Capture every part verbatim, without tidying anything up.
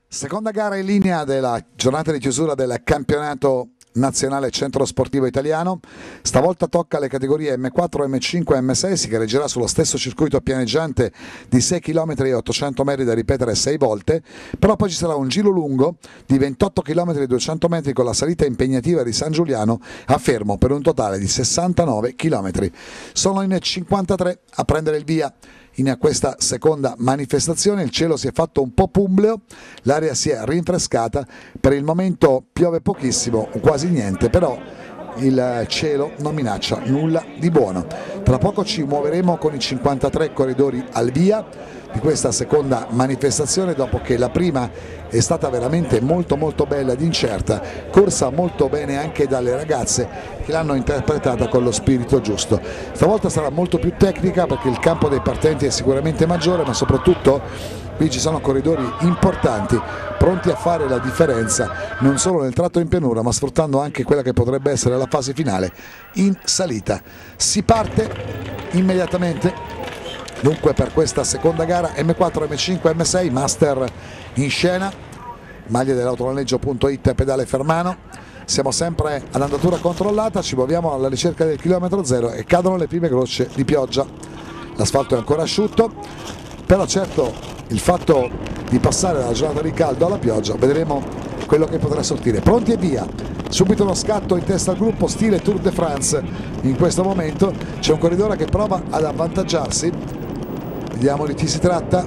Seconda gara in linea della giornata di chiusura del campionato nazionale centro sportivo italiano. Stavolta tocca alle categorie M quattro, M cinque e M sei. Si gareggerà sullo stesso circuito pianeggiante di sei chilometri e ottocento metri da ripetere sei volte, però poi ci sarà un giro lungo di ventotto chilometri e duecento metri con la salita impegnativa di San Giuliano a Fermo per un totale di sessantanove chilometri. Sono in cinquantatré a prendere il via in questa seconda manifestazione. Il cielo si è fatto un po' pumbleo, l'aria si è rinfrescata, per il momento piove pochissimo, quasi niente, però il cielo non minaccia nulla di buono. Tra poco ci muoveremo con i cinquantatré corridori al via di questa seconda manifestazione, dopo che la prima è stata veramente molto molto bella ed incerta, corsa molto bene anche dalle ragazze che l'hanno interpretata con lo spirito giusto. Stavolta sarà molto più tecnica perché il campo dei partenti è sicuramente maggiore, ma soprattutto qui ci sono corridori importanti pronti a fare la differenza non solo nel tratto in pianura, ma sfruttando anche quella che potrebbe essere la fase finale in salita. Si parte immediatamente dunque per questa seconda gara M quattro, M cinque, M sei, master in scena, maglie dell'autonoleggio punto it, pedale Fermano. Siamo sempre ad andatura controllata, ci muoviamo alla ricerca del chilometro zero e cadono le prime gocce di pioggia. L'asfalto è ancora asciutto, però certo il fatto di passare dalla giornata di caldo alla pioggia, vedremo quello che potrà sortire. Pronti e via, subito uno scatto in testa al gruppo stile Tour de France. In questo momento c'è un corridore che prova ad avvantaggiarsi, vediamo di chi si tratta,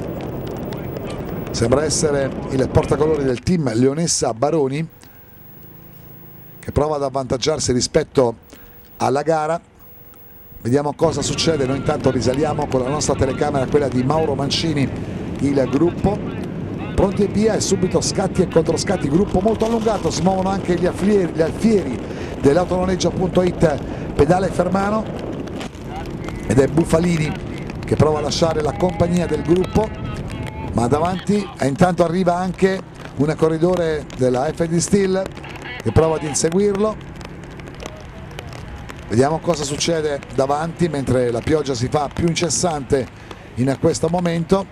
sembra essere il portacolori del team Leonessa Baroni che prova ad avvantaggiarsi rispetto alla gara. Vediamo cosa succede. Noi intanto risaliamo con la nostra telecamera, quella di Mauro Mancini, il gruppo. Pronti e via, e subito scatti e controscatti, gruppo molto allungato, si muovono anche gli alfieri, gli alfieri dell'autonoleggio punto it, pedale Fermano, ed è Bufalini che prova a lasciare la compagnia del gruppo, ma davanti e intanto arriva anche un corridore della F D Steel che prova ad inseguirlo. Vediamo cosa succede davanti mentre la pioggia si fa più incessante in questo momento.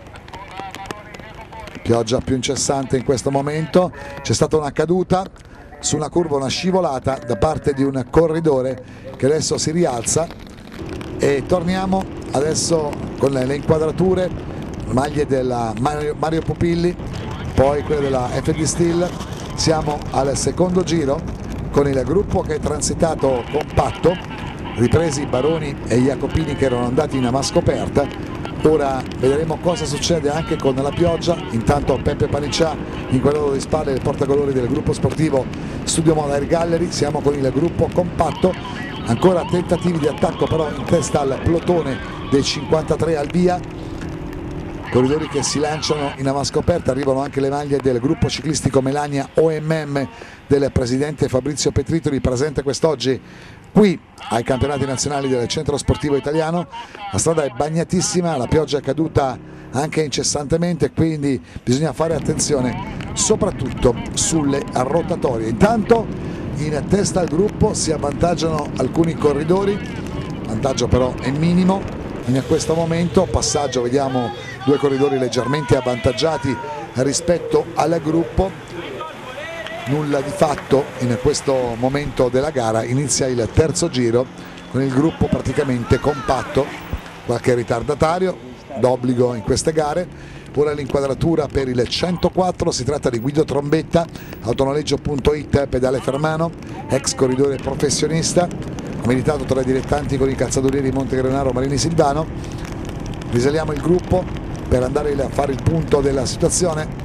Pioggia più incessante in questo momento. C'è stata una caduta su una curva, una scivolata da parte di un corridore che adesso si rialza, e torniamo adesso con le inquadrature, maglie della Mario, Mario Pupilli, poi quelle della F D Steel. Siamo al secondo giro con il gruppo che è transitato compatto, ripresi Baroni e Jacopini che erano andati in avanscoperta. Ora vedremo cosa succede anche con la pioggia. Intanto Peppe Paniccià inquadrato di spalle, il portacolori del gruppo sportivo Studio Moda Air Gallery. Siamo con il gruppo compatto, ancora tentativi di attacco però in testa al plotone dei cinquantatré al via, corridori che si lanciano in avanscoperta. Arrivano anche le maglie del gruppo ciclistico Melania O M M del presidente Fabrizio Petritoli, presente quest'oggi qui ai campionati nazionali del centro sportivo italiano. La strada è bagnatissima, la pioggia è caduta anche incessantemente, quindi bisogna fare attenzione soprattutto sulle rotatorie. Intanto in testa al gruppo si avvantaggiano alcuni corridori, vantaggio però è minimo in questo momento. Passaggio, vediamo due corridori leggermente avvantaggiati rispetto al gruppo. Nulla di fatto in questo momento della gara. Inizia il terzo giro con il gruppo praticamente compatto, qualche ritardatario d'obbligo in queste gare. Ora l'inquadratura per il centoquattro, si tratta di Guido Trombetta, autonoleggio punto it, pedale Fermano, ex corridore professionista, ha militato tra i dilettanti con i calzadorieri Montegrenaro, Marini Silvano. Risaliamo il gruppo per andare a fare il punto della situazione.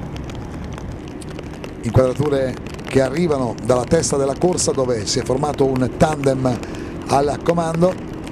Inquadrature che arrivano dalla testa della corsa, dove si è formato un tandem al comando.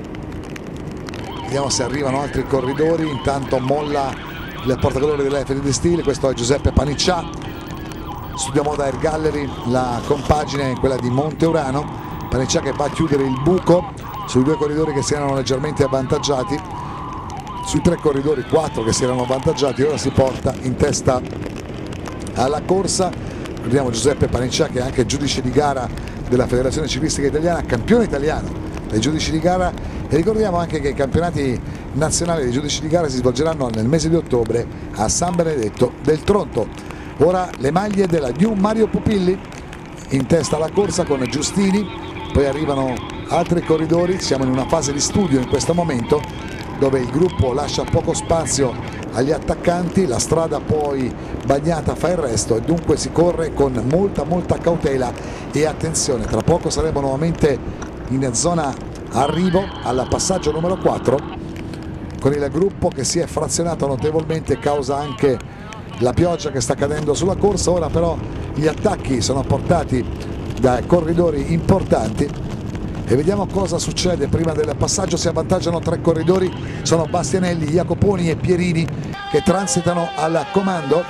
Vediamo se arrivano altri corridori. Intanto molla il portacolori dell'F D Steel, questo è Giuseppe Paniccià. Studio Moda Air Gallery, la compagine è quella di Monteurano. Paniccià che va a chiudere il buco sui due corridori che si erano leggermente avvantaggiati, sui tre corridori, quattro che si erano avvantaggiati. Ora si porta in testa alla corsa. Vediamo Giuseppe Paniccià che è anche giudice di gara della Federazione Ciclistica Italiana, campione italiano dei giudici di gara, e ricordiamo anche che i campionati nazionali dei giudici di gara si svolgeranno nel mese di ottobre a San Benedetto del Tronto. Ora le maglie della New Mario Pupilli, in testa alla corsa con Giustini, poi arrivano altri corridori. Siamo in una fase di studio in questo momento dove il gruppo lascia poco spazio agli attaccanti, la strada poi bagnata fa il resto e dunque si corre con molta molta cautela e attenzione. Tra poco saremo nuovamente in zona arrivo al passaggio numero quattro con il gruppo che si è frazionato notevolmente causa anche la pioggia che sta cadendo sulla corsa. Ora però gli attacchi sono portati da corridori importanti e vediamo cosa succede. Prima del passaggio si avvantaggiano tre corridori, sono Bastianelli, Jacoponi e Pierini che transitano al comando.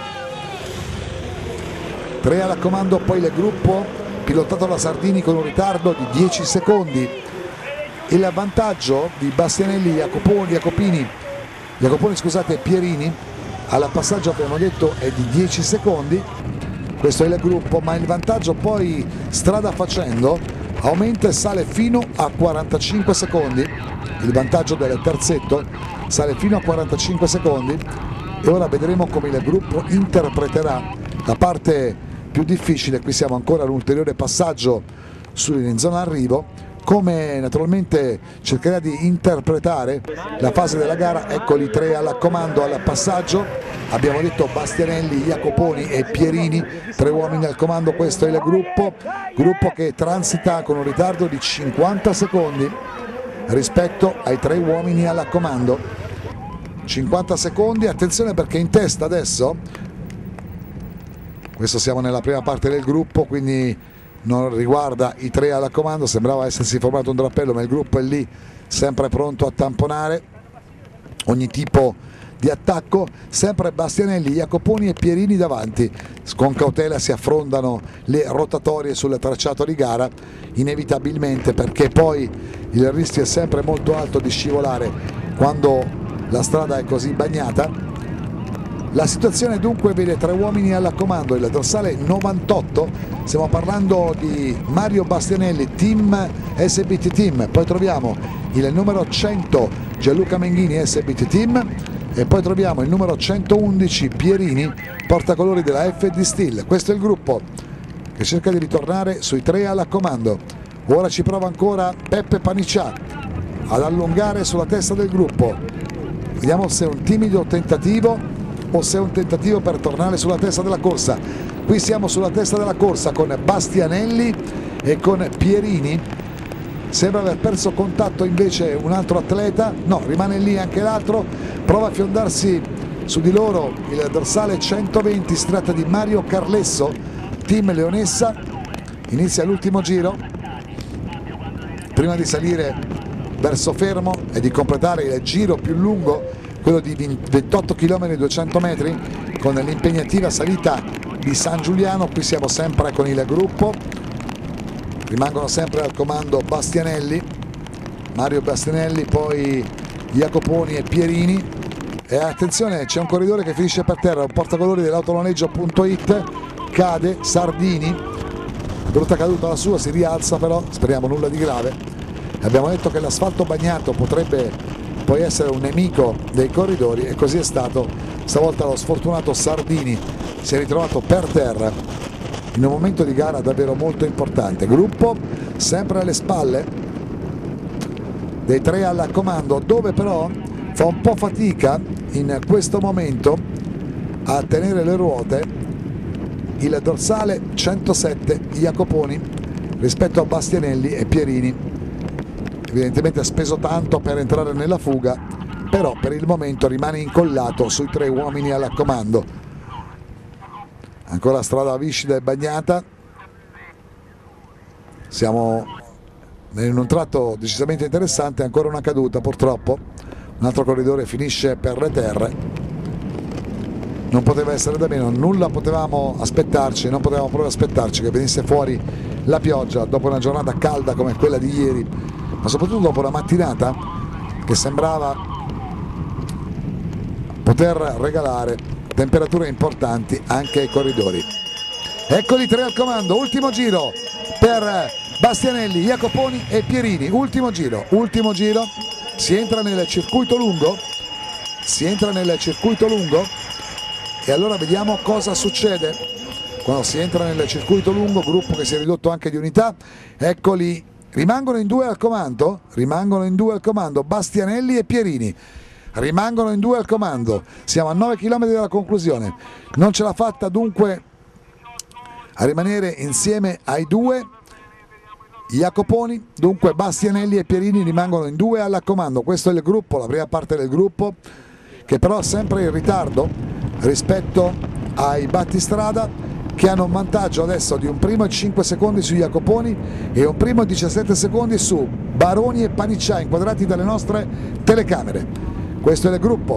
Tre al comando poi il gruppo pilotato da Sardini con un ritardo di dieci secondi. Il vantaggio di Bastianelli, Jacoponi, Jacopini, Jacoponi scusate, e Pierini al passaggio abbiamo detto è di dieci secondi. Questo è il gruppo, ma il vantaggio poi strada facendo aumenta e sale fino a quarantacinque secondi. Il vantaggio del terzetto sale fino a quarantacinque secondi e ora vedremo come il gruppo interpreterà la parte più difficile. Qui siamo ancora all'ulteriore passaggio in zona arrivo, come naturalmente cercherà di interpretare la fase della gara. Eccoli tre al comando al passaggio, abbiamo detto Bastianelli, Jacoponi e Pierini, tre uomini al comando. Questo è il gruppo, gruppo che transita con un ritardo di cinquanta secondi rispetto ai tre uomini al comando. cinquanta secondi, attenzione perché in testa adesso, questo siamo nella prima parte del gruppo quindi non riguarda i tre al comando, sembrava essersi formato un drappello ma il gruppo è lì sempre pronto a tamponare ogni tipo di attacco. Sempre Bastianelli, Jacoponi e Pierini davanti, con cautela si affrontano le rotatorie sul tracciato di gara inevitabilmente perché poi il rischio è sempre molto alto di scivolare quando la strada è così bagnata. La situazione dunque vede tre uomini al comando, il dorsale novantotto, stiamo parlando di Mario Bastianelli, team S B T Team, poi troviamo il numero cento Gianluca Menghini S B T Team e poi troviamo il numero centoundici Pierini, portacolori della F D Steel. Questo è il gruppo che cerca di ritornare sui tre al comando. Ora ci prova ancora Peppe Paniccià ad allungare sulla testa del gruppo, vediamo se è un timido tentativo o se è un tentativo per tornare sulla testa della corsa. Qui siamo sulla testa della corsa con Bastianelli e con Pierini. Sembra aver perso contatto invece un altro atleta, no, rimane lì anche l'altro, prova a fiondarsi su di loro il dorsale centoventi, si tratta di Mario Carlesso, team Leonessa. Inizia l'ultimo giro prima di salire verso Fermo e di completare il giro più lungo, quello di ventotto chilometri duecento metri con l'impegnativa salita di San Giuliano. Qui siamo sempre con il gruppo, rimangono sempre al comando Bastianelli, Mario Bastianelli, poi Jacoponi e Pierini e attenzione c'è un corridore che finisce per terra, un portacolori dell'autonoleggio punto it, cade, Sardini, brutta caduta la sua, si rialza però, speriamo nulla di grave. Abbiamo detto che l'asfalto bagnato potrebbe poi essere un nemico dei corridori e così è stato. Stavolta lo sfortunato Sardini si è ritrovato per terra in un momento di gara davvero molto importante. Gruppo sempre alle spalle dei tre al comando, dove però fa un po' fatica in questo momento a tenere le ruote il dorsale centosette Jacoponi rispetto a Bastianelli e Pierini. Evidentemente ha speso tanto per entrare nella fuga, però per il momento rimane incollato sui tre uomini al comando. Ancora strada viscida e bagnata, siamo in un tratto decisamente interessante, ancora una caduta purtroppo, un altro corridore finisce per le terre. Non poteva essere da meno, nulla potevamo aspettarci, non potevamo proprio aspettarci che venisse fuori la pioggia dopo una giornata calda come quella di ieri, ma soprattutto dopo una mattinata che sembrava poter regalare temperature importanti anche ai corridori. Eccoli tre al comando, ultimo giro per Bastianelli, Jacoponi e Pierini, ultimo giro, ultimo giro, si entra nel circuito lungo, si entra nel circuito lungo e allora vediamo cosa succede quando si entra nel circuito lungo, gruppo che si è ridotto anche di unità. Eccoli, rimangono in due al comando, rimangono in due al comando Bastianelli e Pierini. Rimangono in due al comando, siamo a nove chilometri dalla conclusione, non ce l'ha fatta dunque a rimanere insieme ai due Jacoponi, dunque Bastianelli e Pierini rimangono in due al comando. Questo è il gruppo, la prima parte del gruppo, che però è sempre in ritardo rispetto ai battistrada, che hanno un vantaggio adesso di un primo e cinque secondi su Jacoponi e un primo e diciassette secondi su Baroni e Paniccià, inquadrati dalle nostre telecamere. Questo è il gruppo,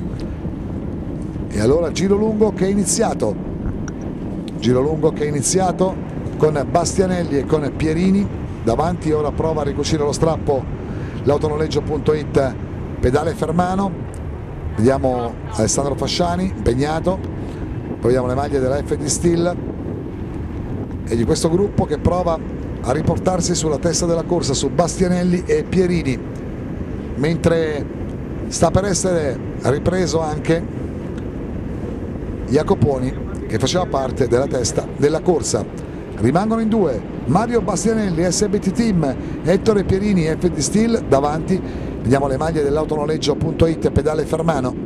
e allora giro lungo che è iniziato, giro lungo che è iniziato con Bastianelli e con Pierini davanti. Ora prova a ricucire lo strappo l'autonoleggio punto it pedale Fermano, vediamo Alessandro Fasciani impegnato, poi vediamo le maglie della F D Steel e di questo gruppo che prova a riportarsi sulla testa della corsa su Bastianelli e Pierini, mentre sta per essere ripreso anche Jacoponi, che faceva parte della testa della corsa. Rimangono in due Mario Bastianelli S B T Team, Ettore Pierini F D Steel davanti. Vediamo le maglie dell'autonoleggio punto it pedale Fermano.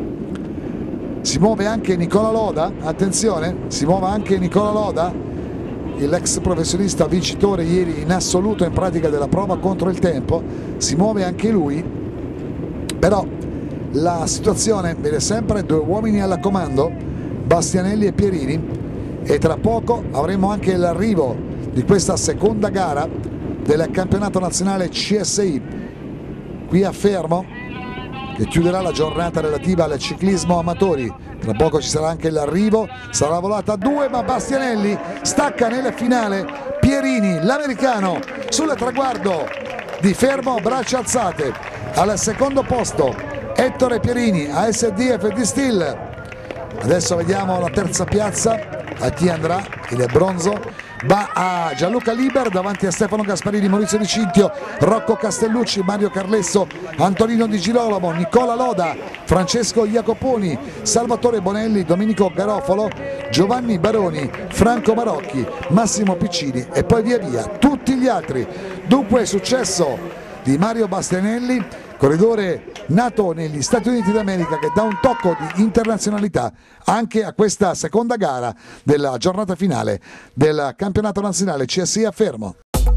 Si muove anche Nicola Loda, attenzione, si muove anche Nicola Loda, l'ex professionista vincitore ieri in assoluto in pratica della prova contro il tempo, si muove anche lui. Però la situazione vede sempre due uomini alla comando, Bastianelli e Pierini, e tra poco avremo anche l'arrivo di questa seconda gara del campionato nazionale C S I qui a Fermo, che chiuderà la giornata relativa al ciclismo amatori. Tra poco ci sarà anche l'arrivo, sarà volata a due, ma Bastianelli stacca nel finale. Pierini, l'americano, sul traguardo di Fermo, braccia alzate. Al secondo posto Ettore Pierini, A S D F D Steel. Adesso vediamo la terza piazza, a chi andrà il bronzo. Va a Gianluca Liber davanti a Stefano Gasparini, Maurizio Di Cintio, Rocco Castellucci, Mario Carlesso, Antonino Di Girolamo, Nicola Loda, Francesco Jacoponi, Salvatore Bonelli, Domenico Garofalo, Giovanni Baroni, Franco Marocchi, Massimo Piccini e poi via via tutti gli altri. Dunque successo di Mario Bastianelli, corridore nato negli Stati Uniti d'America, che dà un tocco di internazionalità anche a questa seconda gara della giornata finale del campionato nazionale C S I a Fermo.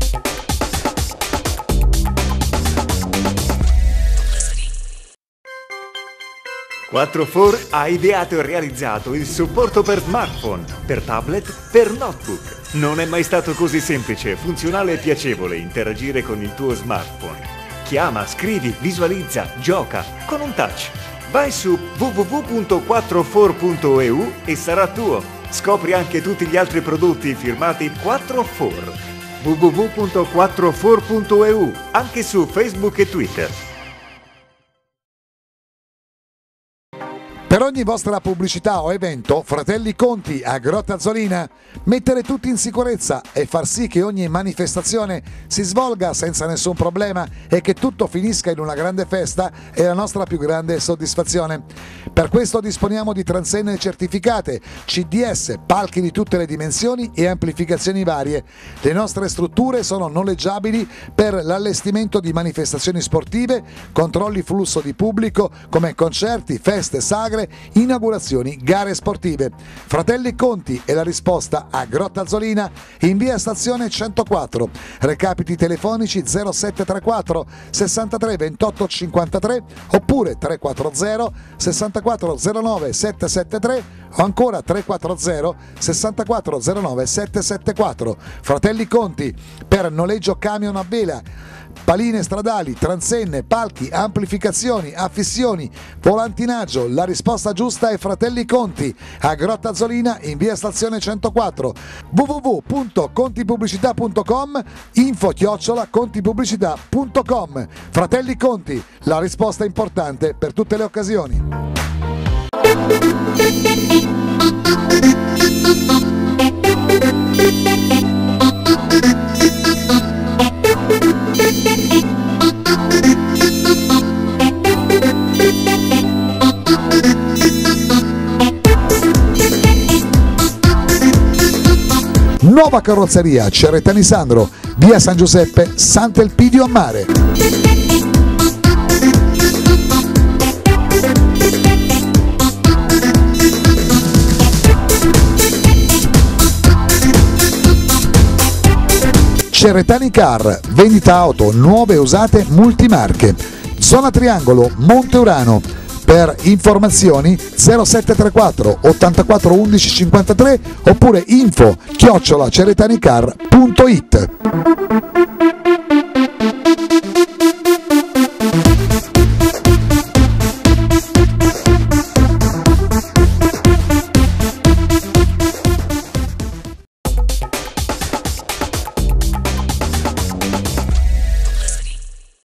quattro for ha ideato e realizzato il supporto per smartphone, per tablet, per notebook. Non è mai stato così semplice, funzionale e piacevole interagire con il tuo smartphone. Chiama, scrivi, visualizza, gioca con un touch. Vai su w w w punto quattro for punto e u e sarà tuo. Scopri anche tutti gli altri prodotti firmati quattro for. w w w punto quattro for punto e u, anche su Facebook e Twitter. Per ogni vostra pubblicità o evento, Fratelli Conti a Grotta Azzolina, mettere tutti in sicurezza e far sì che ogni manifestazione si svolga senza nessun problema e che tutto finisca in una grande festa è la nostra più grande soddisfazione. Per questo disponiamo di transenne certificate, C D S, palchi di tutte le dimensioni e amplificazioni varie. Le nostre strutture sono noleggiabili per l'allestimento di manifestazioni sportive, controlli flusso di pubblico come concerti, feste, sagre, inaugurazioni, gare sportive. Fratelli Conti è la risposta a Grotta Azzolina in via Stazione centoquattro. Recapiti telefonici zero sette tre quattro sessantatré ventotto cinquantatré oppure tre quattro zero sessantaquattro zero nove sette sette tre o ancora tre quattro zero sessantaquattro zero nove sette sette quattro. Fratelli Conti per noleggio camion a vela, paline stradali, transenne, palchi, amplificazioni, affissioni, volantinaggio. La risposta giusta è Fratelli Conti a Grotta Azzolina in via Stazione centoquattro. w w w punto contipubblicità punto com, info chiocciola contipubblicità punto com. Fratelli Conti, la risposta importante per tutte le occasioni. nuova carrozzeria Ceretani Sandro, via San Giuseppe, Sant'Elpidio a Mare. Ceretani Car, vendita auto nuove e usate multimarche. Zona Triangolo, Monte Urano. Per informazioni zero sette tre quattro ottantaquattro undici cinquantatré oppure info chiocciola ceretanicar punto it.